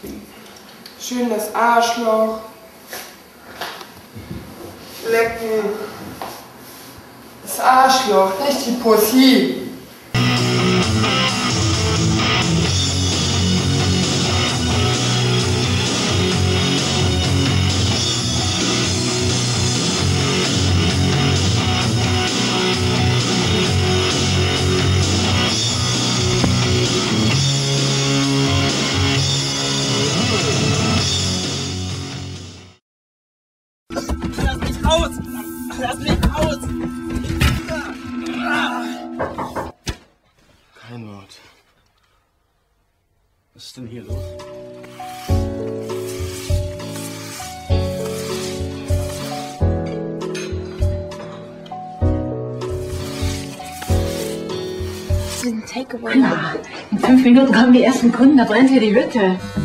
Schön das Arschloch. Lecken. Das Arschloch, nicht die Pussy. Lass mich raus! Lass mich raus! Kein Wort. Was ist denn hier los? Das ist ein Takeaway. In 5 Minuten kommen die ersten Kunden, da brennt hier die Hütte.